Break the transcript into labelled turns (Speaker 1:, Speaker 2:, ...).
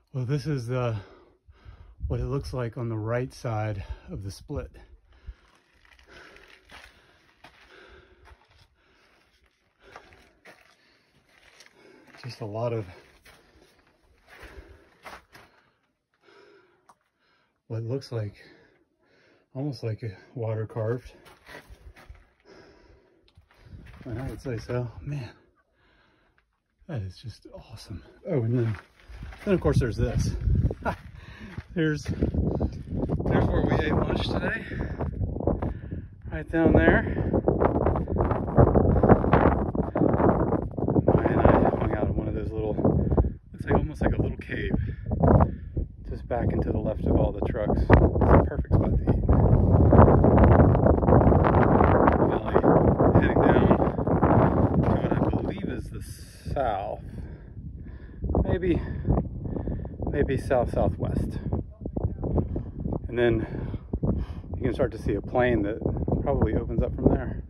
Speaker 1: Well, this is what it looks like on the right side of the split. Just a lot of what looks like, almost like a water carved. And I would say so. Man, that is just awesome. Oh, and then of course there's this. There's where we ate lunch today. Right down there. Maya and I hung out in one of those little, looks like almost like a little cave. Just back into the left of all the trucks. It's a perfect spot to eat. Valley heading down to what I believe is the south. Maybe south-southwest. And then you can start to see a plain that probably opens up from there.